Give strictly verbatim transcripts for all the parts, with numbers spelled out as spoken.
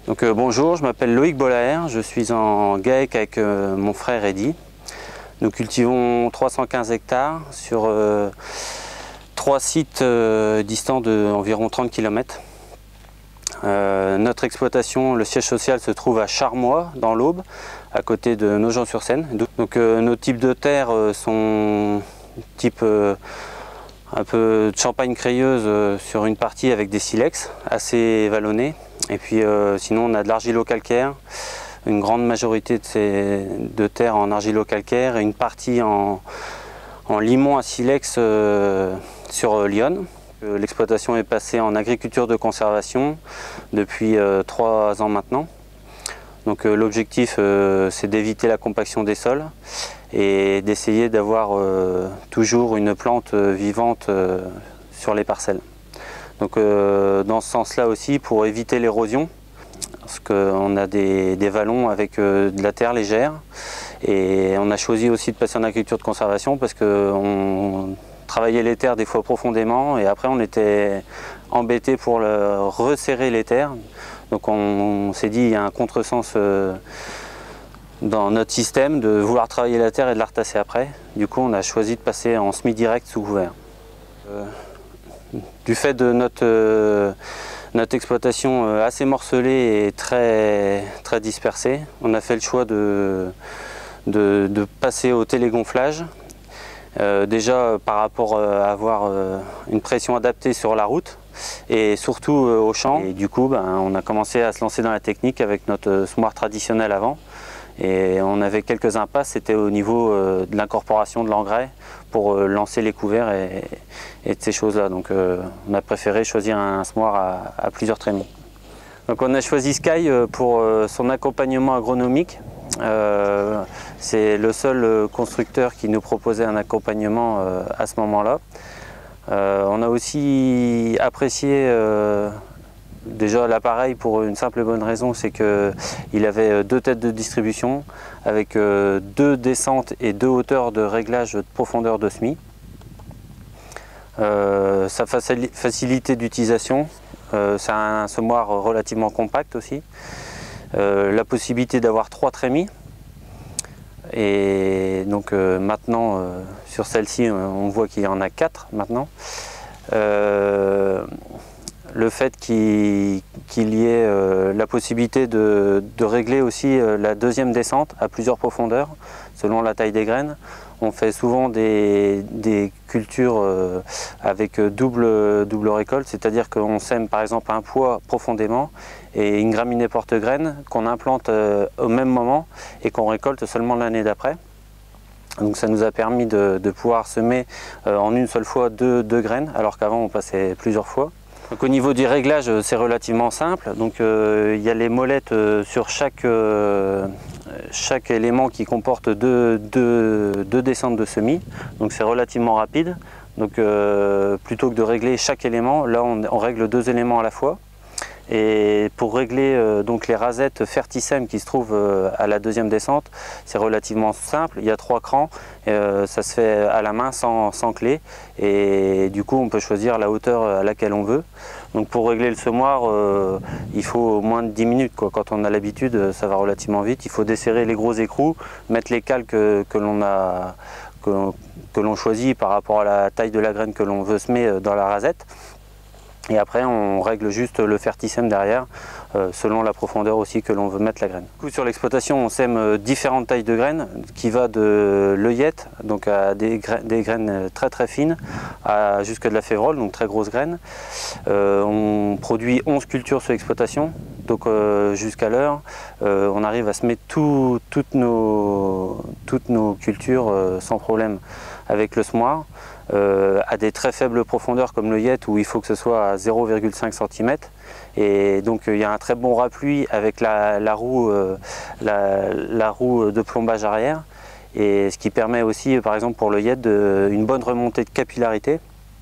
Donc, euh, bonjour, je m'appelle Loïc Bollaert, je suis en GAEC avec euh, mon frère Eddy. Nous cultivons trois cent quinze hectares sur euh, trois sites euh, distants d'environ trente kilomètres. Euh, notre exploitation, le siège social se trouve à Charmois, dans l'Aube, à côté de Nogent-sur-Seine. Donc euh, nos types de terres euh, sont type euh, un peu de champagne crayeuse euh, sur une partie avec des silex assez vallonnés. Et puis euh, sinon on a de l'argilo-calcaire, une grande majorité de, ces, de terres en argilo-calcaire et une partie en, en limon à silex euh, sur Lyon. L'exploitation est passée en agriculture de conservation depuis euh, trois ans maintenant. Donc euh, l'objectif euh, c'est d'éviter la compaction des sols et d'essayer d'avoir euh, toujours une plante euh, vivante euh, sur les parcelles. Donc euh, dans ce sens-là aussi, pour éviter l'érosion, parce qu'on a des, des vallons avec euh, de la terre légère, et on a choisi aussi de passer en agriculture de conservation parce qu'on travaillait les terres des fois profondément et après on était embêté pour le, resserrer les terres. Donc on, on s'est dit il y a un contresens euh, dans notre système de vouloir travailler la terre et de la retasser après. Du coup on a choisi de passer en semi-direct sous couvert. Euh, Du fait de notre, euh, notre exploitation euh, assez morcelée et très, très dispersée, on a fait le choix de, de, de passer au télégonflage. Euh, déjà par rapport à avoir euh, une pression adaptée sur la route et surtout euh, au champ. Et du coup, ben, on a commencé à se lancer dans la technique avec notre semoir traditionnel avant. Et on avait quelques impasses, c'était au niveau euh, de l'incorporation de l'engrais pour euh, lancer les couverts et, et de ces choses-là. Donc euh, on a préféré choisir un semoir à, à plusieurs trémies. Donc on a choisi Sky pour euh, son accompagnement agronomique. Euh, C'est le seul constructeur qui nous proposait un accompagnement euh, à ce moment-là. Euh, on a aussi apprécié euh, déjà l'appareil pour une simple et bonne raison, c'est qu'il avait deux têtes de distribution avec deux descentes et deux hauteurs de réglage de profondeur de semis. Euh, sa facilité d'utilisation, euh, c'est un semoir relativement compact aussi. Euh, la possibilité d'avoir trois trémies. Et donc euh, maintenant, euh, sur celle-ci, on voit qu'il y en a quatre maintenant. Euh, Le fait qu'il qu'il y ait euh, la possibilité de, de régler aussi euh, la deuxième descente à plusieurs profondeurs selon la taille des graines. On fait souvent des, des cultures euh, avec double, double récolte, c'est-à-dire qu'on sème par exemple un pois profondément et une graminée porte-graines qu'on implante euh, au même moment et qu'on récolte seulement l'année d'après. Donc ça nous a permis de, de pouvoir semer euh, en une seule fois deux, deux graines alors qu'avant on passait plusieurs fois. Donc, au niveau du réglage, c'est relativement simple. Donc, euh, il y a les molettes euh, sur chaque, euh, chaque élément qui comporte deux, deux, deux descentes de semis. Donc c'est relativement rapide. Donc euh, plutôt que de régler chaque élément, là on, on règle deux éléments à la fois. Et pour régler euh, donc les rasettes Fertisem qui se trouvent euh, à la deuxième descente, c'est relativement simple. Il y a trois crans, euh, ça se fait à la main sans, sans clé. Et du coup, on peut choisir la hauteur à laquelle on veut. Donc pour régler le semoir, euh, il faut moins de dix minutes, quoi. Quand on a l'habitude, ça va relativement vite. Il faut desserrer les gros écrous, mettre les cales que, que l'on a, que, que l'on choisit par rapport à la taille de la graine que l'on veut semer dans la rasette. Et après, on règle juste le Fertisem derrière, euh, selon la profondeur aussi que l'on veut mettre la graine. Du coup, sur l'exploitation, on sème euh, différentes tailles de graines, qui va de l'œillette, donc à des, gra des graines très très fines, à jusqu'à de la févrole, donc très grosses graines. Euh, on produit onze cultures sur l'exploitation, donc euh, jusqu'à l'heure, euh, on arrive à semer tout, toutes, nos, toutes nos cultures euh, sans problème avec le semoir. Euh, à des très faibles profondeurs comme l'œillette où il faut que ce soit à zéro virgule cinq centimètres et donc il y a un très bon rappui avec la, la, roue, euh, la, la roue de plombage arrière et ce qui permet aussi par exemple pour l'œillette une bonne remontée de capillarité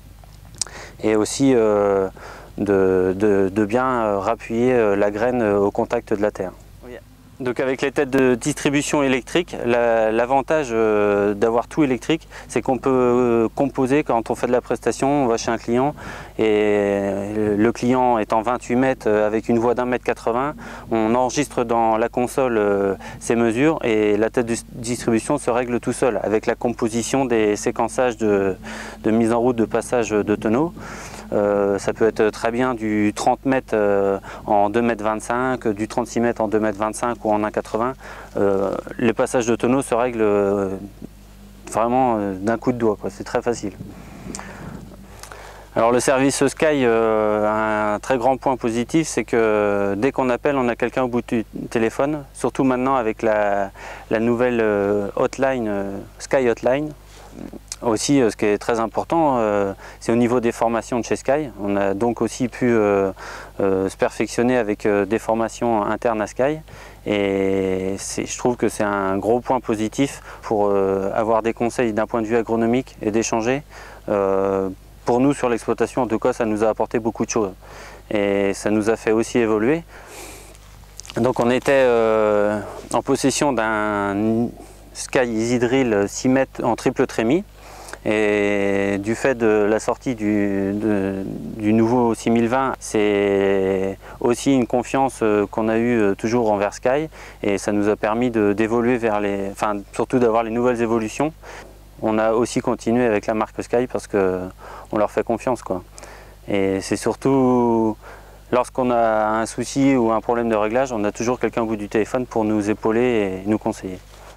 et aussi euh, de, de, de bien rappuyer la graine au contact de la terre. Donc avec les têtes de distribution électrique, l'avantage euh, d'avoir tout électrique, c'est qu'on peut euh, composer quand on fait de la prestation, on va chez un client et le client est en vingt-huit mètres euh, avec une voix d'un mètre quatre-vingts, on enregistre dans la console euh, ces mesures et la tête de distribution se règle tout seul avec la composition des séquençages de, de mise en route de passage de tonneaux. Euh, ça peut être très bien du trente mètres euh, en deux mètres vingt-cinq, du trente-six mètres en deux mètres vingt-cinq ou en un mètre quatre-vingts. Euh, les passages de tonneaux se règlent euh, vraiment euh, d'un coup de doigt, c'est très facile. Alors le service Sky euh, a un très grand point positif, c'est que dès qu'on appelle, on a quelqu'un au bout du téléphone, surtout maintenant avec la, la nouvelle euh, hotline, euh, Sky Hotline. Aussi, ce qui est très important, euh, c'est au niveau des formations de chez Sky. On a donc aussi pu euh, euh, se perfectionner avec euh, des formations internes à Sky. Et je trouve que c'est un gros point positif pour euh, avoir des conseils d'un point de vue agronomique et d'échanger. Euh, pour nous, sur l'exploitation, en tout cas, ça nous a apporté beaucoup de choses. Et ça nous a fait aussi évoluer. Donc on était euh, en possession d'un Sky Easy Drill six mètres en triple trémie. Et du fait de la sortie du, de, du nouveau six mille vingt, c'est aussi une confiance qu'on a eue toujours envers Sky et ça nous a permis d'évoluer vers les, enfin surtout d'avoir les nouvelles évolutions. On a aussi continué avec la marque Sky parce qu'on leur fait confiance, quoi. Et c'est surtout lorsqu'on a un souci ou un problème de réglage, on a toujours quelqu'un au bout du téléphone pour nous épauler et nous conseiller.